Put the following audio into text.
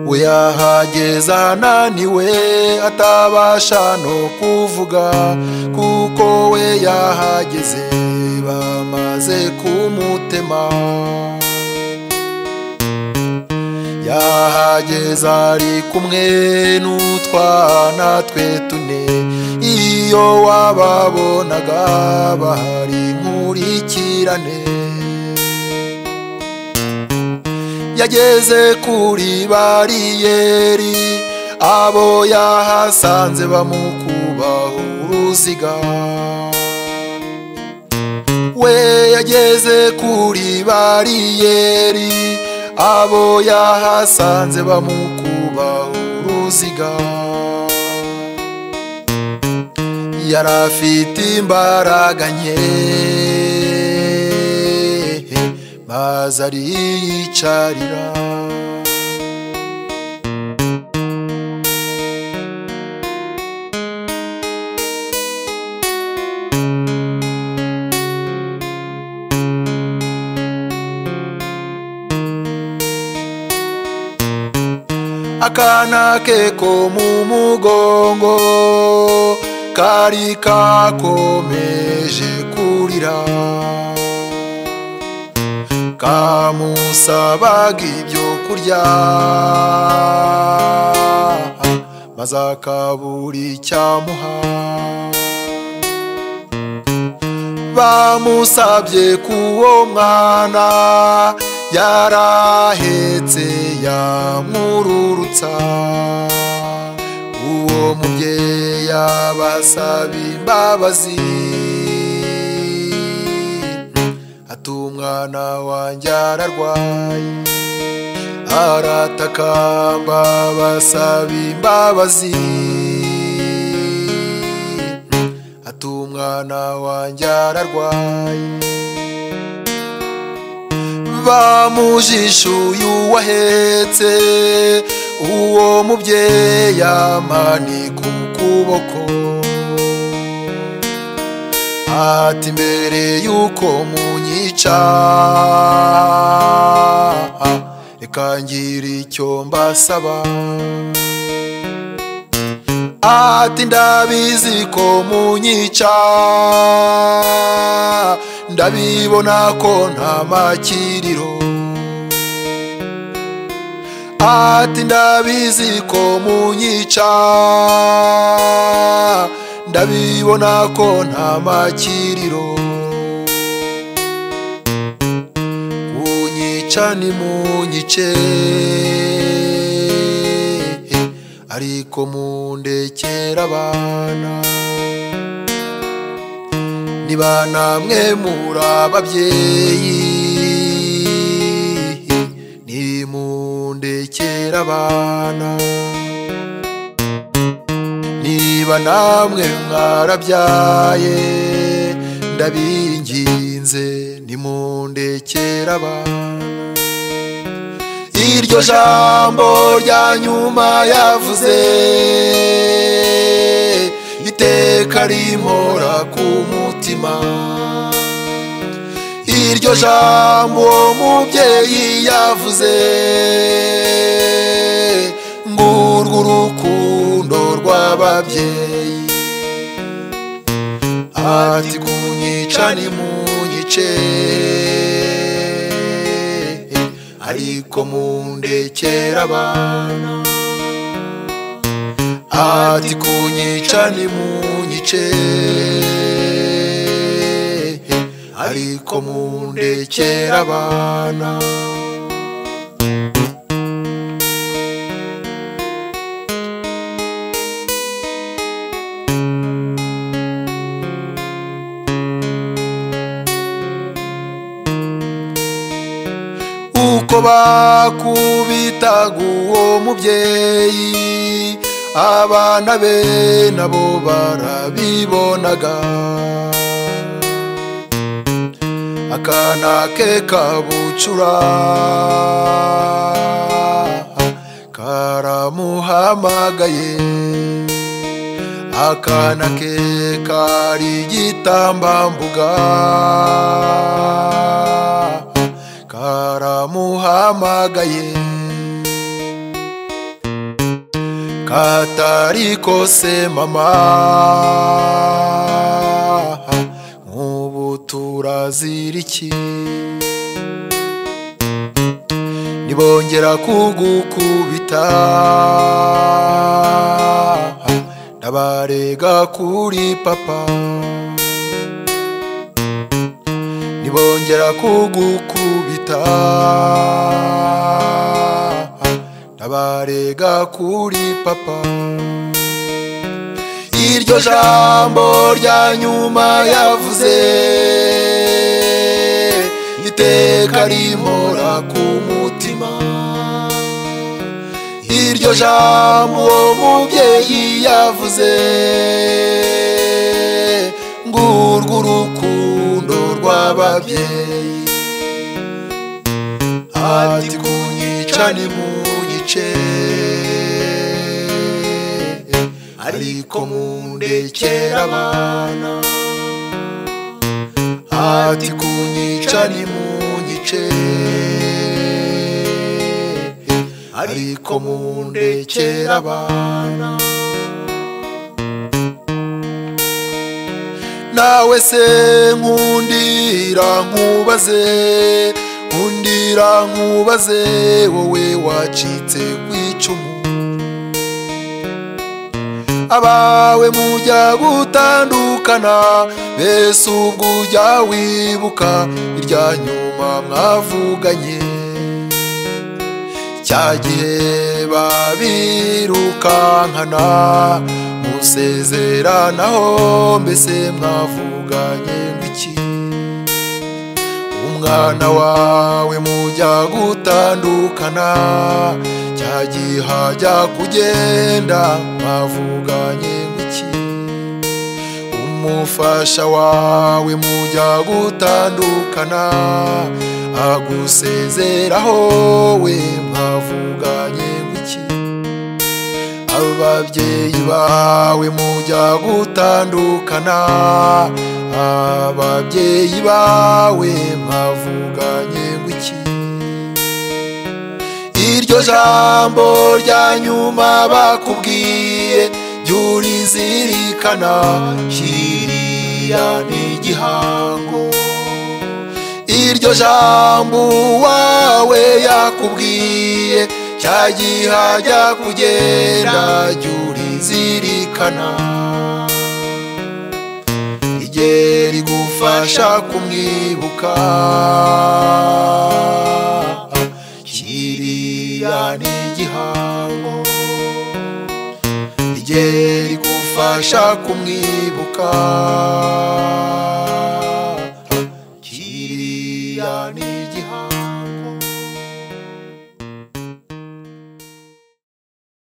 we yahageze ananiwe atabasha no kuvuga, kuko we yahageze bamaze kumutema. Yahageze ari kumwe n'utwana twe tune, iyo wababonaga bahari nkurikirane. Yageze kuri bariyeri, abo yahasanze bamukubaho uruziga. We yageze kuri bariyeri, abo yahasanze bamukubaho uruziga. Yarafite imbaraga nke maze ariyicarira. Akana ke ko mu mugongo kari kakomeje kurira, kamusabaga ibyo kurya maze akabura icyamuha. Bamusabye k'uwo mwana yarahetse yamururutsa, uwo mubyeyi abasaba imbabazi, ati umwana wanjye ararwaye. Aratakamba basaba imbabazi, ati umwana wanjye ararwaye. Bamujishuye uwahetse uwo mubyeyi amanika ukuboko, ati mbere yuko munyica reka ngire icyo mbasaba. Ati ndabizi ko munyica, ndabibona ko nta makiriro. Ati ndabizi ko munyica, ndabibona ko nta makiriro. Kunyica ni munyice, ariko mundekera abana. Niba namwe muri ababyeyi, nimundekera abana. Niba namwe mwarabyaye, ndabinginze nimundekera abana. Iryo jambo rya nyuma yavuze, iteka rimpora ku mutima. Iryo jambo uwo mubyeyi yavuze, ngurwo urukundo rw'ababyeyi. Ati kunyica nimunyice, ariko mundekera abana. Ati kunyica nimunyice, ariko mundekera abana. Uko bakubitaga uwo mubyeyi, abana be nabo barabibonaga. Akana ke kabucura karamuhamagaye, akana ke kari igitambambuga karamuhamagaye. katari kose mama nk'ubu turaziriki nibongera kugukubita ndabarega kuri papa nibongera kugukubita ndabarega kuri papa iryo jambo rya nyuma yavuze iteka rimora ku mutima iryo jambo uwo mubyeyi yavuze ngurwo urukundo rw'ababyeyi ati kunyica nimunyice ariko mundekera abana ati kunyica nimunyice ariko mundekera abana nawe se nkundira nkubaze wowe wacitse kwicumu abawe mujya gutandukana bese ubwo ujya wibuka irya nyuma mwavuganye cya gihe babirukankana musezeranaho mbese mwavuganye ngwiki umwana wawe mujya gutandukana cya gihe hajya kugenda mwavuganye ngwiki umufasha wawe mujya gutandukana agusezeraho we mwavuganye ngwiki ababyeyi bawe mujya gutandukana ababyeyi bawe mwavuganye ngwiki iryo jambo rya nyuma bakubwiye ryurizirikana kiriya n'igihango iryo jambo wawe yakubwiye cya gihe hajya kugenda ryurizirikana igihe rigufasha kumwibuka kiriya n'igihango igihe rigufasha kumwibuka